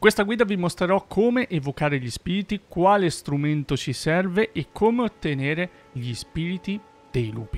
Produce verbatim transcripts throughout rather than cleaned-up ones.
questa guida vi mostrerò come evocare gli spiriti, quale strumento ci serve e come ottenere gli spiriti dei lupi.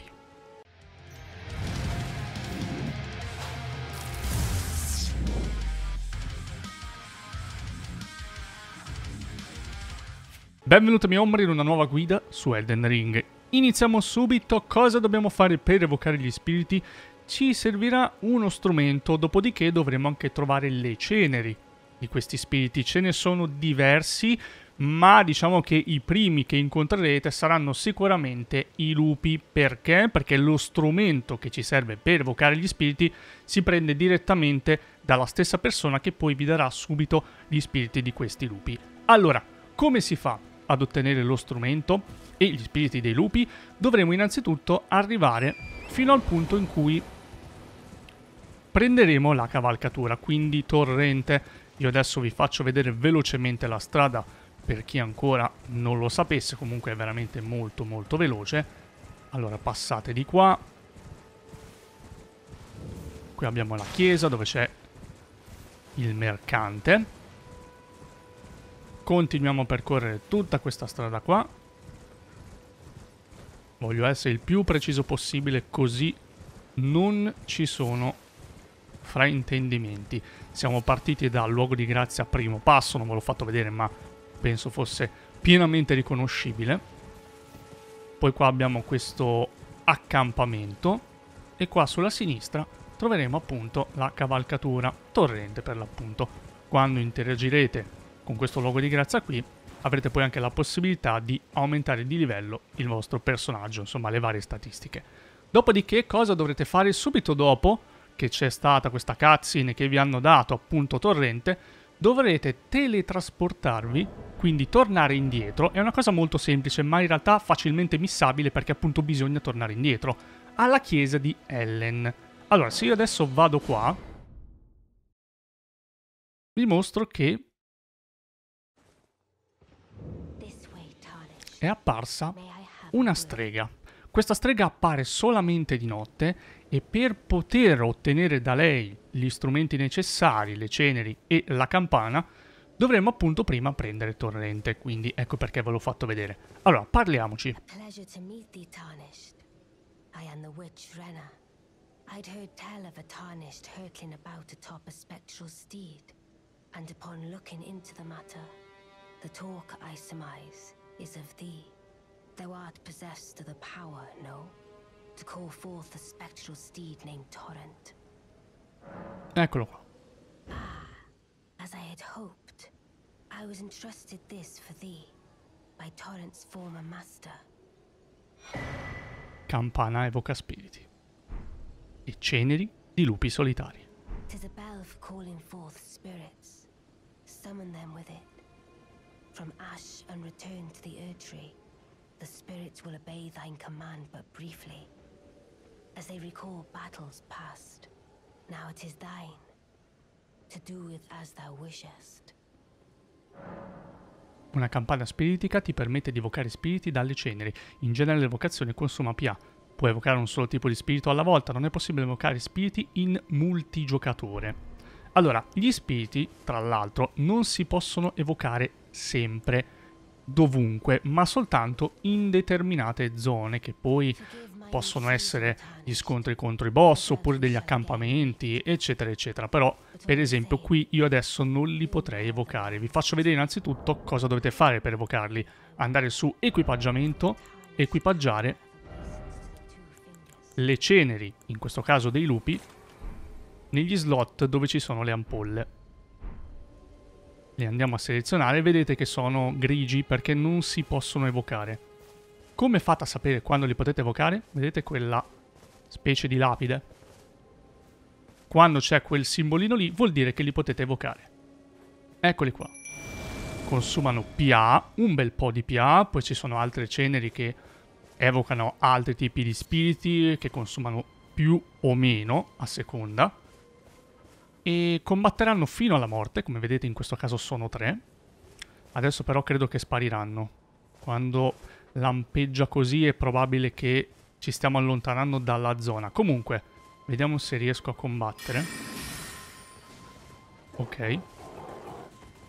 Benvenuti miei ombri in una nuova guida su Elden Ring. Iniziamo subito. Cosa dobbiamo fare per evocare gli spiriti? Ci servirà uno strumento, dopodiché dovremo anche trovare le ceneri di questi spiriti. Ce ne sono diversi, ma diciamo che i primi che incontrerete saranno sicuramente i lupi. Perché? Perché lo strumento che ci serve per evocare gli spiriti si prende direttamente dalla stessa persona che poi vi darà subito gli spiriti di questi lupi. Allora, come si fa ad ottenere lo strumento e gli spiriti dei lupi? Dovremo innanzitutto arrivare fino al punto in cui prenderemo la cavalcatura, quindi torrente. Io adesso vi faccio vedere velocemente la strada per chi ancora non lo sapesse, comunque è veramente molto molto veloce. Allora passate di qua. Qui abbiamo la chiesa dove c'è il mercante. Continuiamo a percorrere tutta questa strada qua. Voglio essere il più preciso possibile, così non ci sono fraintendimenti. Siamo partiti dal luogo di grazia primo passo, non ve l'ho fatto vedere ma penso fosse pienamente riconoscibile. Poi qua abbiamo questo accampamento e qua sulla sinistra troveremo appunto la cavalcatura torrente per l'appunto. Quando interagirete con questo luogo di grazia qui avrete poi anche la possibilità di aumentare di livello il vostro personaggio, insomma le varie statistiche. Dopodiché cosa dovrete fare subito dopo che c'è stata questa cutscene che vi hanno dato appunto torrente? Dovrete teletrasportarvi, quindi tornare indietro. È una cosa molto semplice ma in realtà facilmente missabile perché appunto bisogna tornare indietro alla chiesa di Ellen. Allora se io adesso vado qua vi mostro che è apparsa una strega. Questa strega appare solamente di notte e per poter ottenere da lei gli strumenti necessari, le ceneri e la campana, dovremmo appunto prima prendere torrente, quindi ecco perché ve l'ho fatto vedere. Allora, parliamoci. Thou art possessed of the power, no? To call forth a spectral steed named Torrent. Eccolo qua. Ah, as I had hoped, I was entrusted this for thee by Torrent's former master. Campana evoca spiriti e ceneri di lupi solitari. 'Tis a bell for calling forth spirits. Summon them with it. From ash and return to the Erdtree. The spirits will obey thine command but briefly, as they recall battles past. Now it is thine, to do with as thou wishest. Una campana spiritica ti permette di evocare spiriti dalle ceneri. In genere l'evocazione consuma P A. Puoi evocare un solo tipo di spirito alla volta, non è possibile evocare spiriti in multigiocatore. Allora, gli spiriti, tra l'altro, non si possono evocare sempre, dovunque, ma soltanto in determinate zone, che poi possono essere gli scontri contro i boss oppure degli accampamenti eccetera eccetera. Però per esempio qui io adesso non li potrei evocare. Vi faccio vedere innanzitutto cosa dovete fare per evocarli. Andare su equipaggiamento, equipaggiare le ceneri, in questo caso dei lupi, negli slot dove ci sono le ampolle. Le andiamo a selezionare, vedete che sono grigi perché non si possono evocare. Come fate a sapere quando li potete evocare? Vedete quella specie di lapide? Quando c'è quel simbolino lì vuol dire che li potete evocare. Eccoli qua. Consumano P A, un bel po' di P A, poi ci sono altre ceneri che evocano altri tipi di spiriti che consumano più o meno a seconda. E combatteranno fino alla morte, come vedete in questo caso sono tre. Adesso però credo che spariranno. Quando lampeggia così è probabile che ci stiamo allontanando dalla zona. Comunque, vediamo se riesco a combattere. Ok.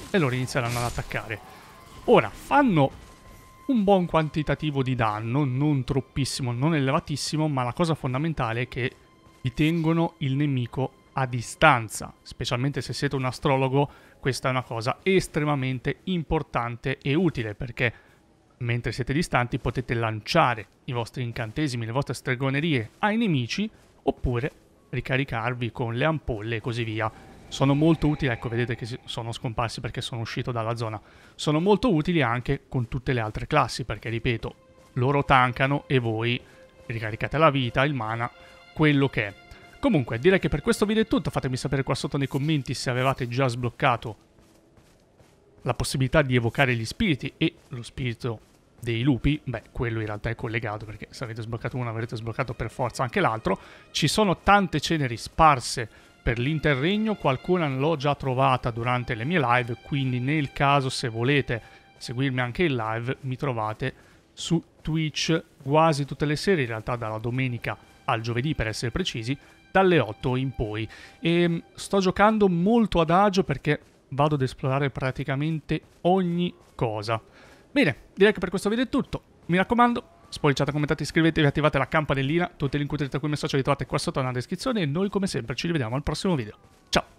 e loro inizieranno ad attaccare. Ora, fanno un buon quantitativo di danno, non troppissimo, non elevatissimo, ma la cosa fondamentale è che vi tengono il nemico a distanza. Specialmente se siete un astrologo, questa è una cosa estremamente importante e utile, perché mentre siete distanti potete lanciare i vostri incantesimi, le vostre stregonerie ai nemici, oppure ricaricarvi con le ampolle e così via. Sono molto utili, ecco, vedete che sono scomparsi perché sono uscito dalla zona. Sono molto utili anche con tutte le altre classi, perché, ripeto, loro tankano e voi ricaricate la vita, il mana, quello che è. Comunque, direi che per questo video è tutto. Fatemi sapere qua sotto nei commenti se avevate già sbloccato la possibilità di evocare gli spiriti e lo spirito dei lupi. Beh, quello in realtà è collegato, perché se avete sbloccato uno avrete sbloccato per forza anche l'altro. Ci sono tante ceneri sparse per l'interregno, qualcuna l'ho già trovata durante le mie live, quindi nel caso, se volete seguirmi anche in live, mi trovate su Twitch quasi tutte le sere, in realtà dalla domenica al giovedì per essere precisi, dalle otto in poi. E sto giocando molto ad agio perché vado ad esplorare praticamente ogni cosa. Bene, direi che per questo video è tutto. Mi raccomando, spoiliciate, commentate, iscrivetevi, attivate la campanellina. Tutti i link utili tra cui mi social li trovate qua sotto nella descrizione e noi come sempre ci rivediamo al prossimo video. Ciao!